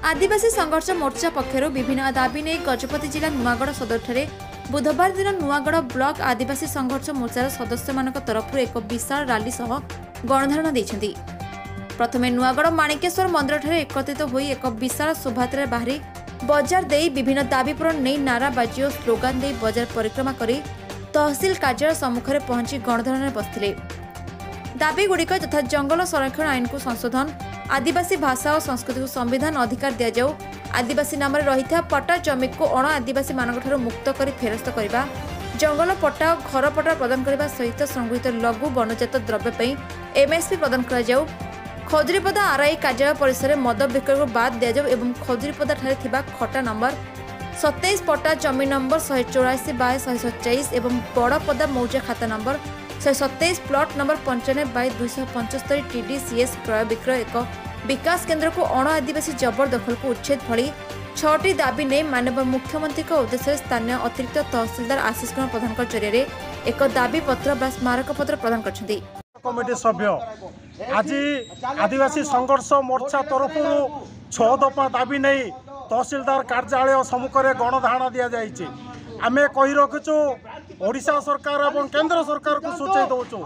आदिवासी संघर्ष मोर्चा पक्षर विभिन्न दाबी नहीं गजपति जिला नुआगढ़ सदर बुधवार दिन नुआगढ़ ब्लॉक आदिवासी संघर्ष मोर्चार सदस्य मान तरफ एक विशाल रैली सह गणधारणा देइछन्ति। प्रथमे नुआगढ़ माणिकेश्वर मंदिर एकत्रित होई एक विशाल शोभायात्रा बाहरी बजार दे विभिन्न दाबी पूरण नहीं नाराबाजी और स्लोगान दे बजार परिक्रमा करी तहसिल कार्यालय सम्मुख में पहुंची गणधारणा बसथिले। दाबी गुड़िक तथा जंगल संरक्षण आईन को संशोधन, आदिवासी भाषा और संस्कृति को संविधान अधिकार दि जाऊ, आदिवासी नाम रही पट्टा जमी को अण आदिवासी मानक मुक्त कर फेरस्त करने, जंगल पट्टा और घर पट्टा प्रदान करने सहित संगृहित लघु वनजात द्रव्य एमएसपी प्रदान कर जाऊ, खजुरीपदा आरआई कार्यालय परिसर में मद विक्रय को बाद दि जाऊ एवं खजुरीपदा ठारे खटा नंबर 27 पट्टा जमी नंबर 184/127 एवं बड़पदा मौजा खाता नंबर 127 प्लॉट नंबर 95/275 TDCS क्रय विक्रय एक विकास केन्द्र को अण आदिवासी जबरदखल को उच्छेद भली 6टी दाबी नहीं माननीय मुख्यमंत्री उद्देश्य स्थानीय अतिरिक्त तहसिलदार आशीष कुमार प्रधान जरिए एक दाबी पत्र बा स्मारक पत्र प्रदान करछन्ति। कमिटी सभ्य आज आदिवासी संघर्ष मोर्चा तरफ 6 दफा दाबी नहीं तहसिलदार कार्यालय सम्मुख में गणधारणा दि जाइए। आम कही रखुचु ओडिशा सरकार और केंद्र सरकार को सूचई दौचु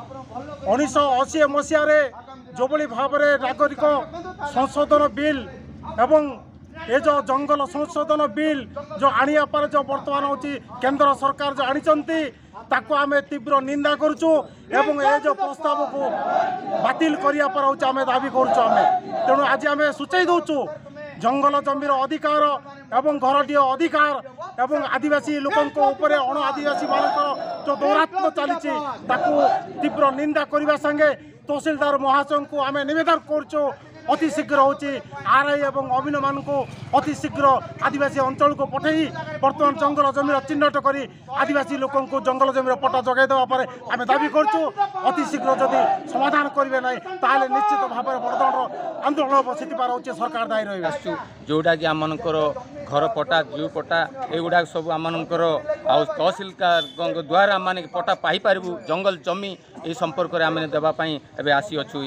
1980 मसीह जो भाव में नागरिक संशोधन बिल एवं ये जो जंगल संशोधन बिल जो आनिया पर जो वर्तमान होची केंद्र सरकार जो आनी ताको आम तीव्र निंदा करुचु एवं ये जो प्रस्ताव को बातिल करिया पर होची आम दाबी करुचु। आम तेणु आज आम सूचई दौचु जंगल जमीर अधिकार एवं घरटीय अधिकार एवं आदिवासी लोकों ऊपर अण आदिवासी मानकर जो दौरात्म चली तीव्र निंदा करने संगे तहसिलदार महाशय को आम नवेदन करुचु अति शीघ्र होची आरआई एवं अभिन मान को अति शीघ्र आदिवासी अंचल को पठे बर्तमान जंगल जमीर चिन्हट करी आदिवासी लोकों को जंगल जमीर पट्टा जगै देवा पर आम दाबी करछु अति शीघ्र जदि समाधान करेंगे ना ताले निश्चित भाव में बड़धरण आंदोलन बसिपार होची सरकार दायी रही जोटा कि आम घर पट्टा जू पट्टा युवा सब आम तहसिलदार द्वारा आम पट्टा पाइपर जंगल जमी ये संपर्क में आम देवाई आसी अच्छु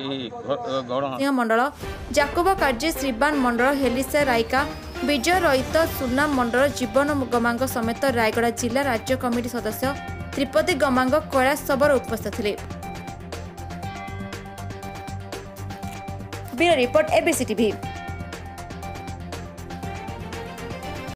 मंडल जाकोब कार्य श्रीबान मंडल हेलिसा रायका विजय रईत सुनाम मंडल जीवन गमांग समेत रायगड़ा जिला राज्य कमिटी सदस्य त्रिपति गमांग कैलाश सबर उपस्थित थे। Bureau report ABC TV.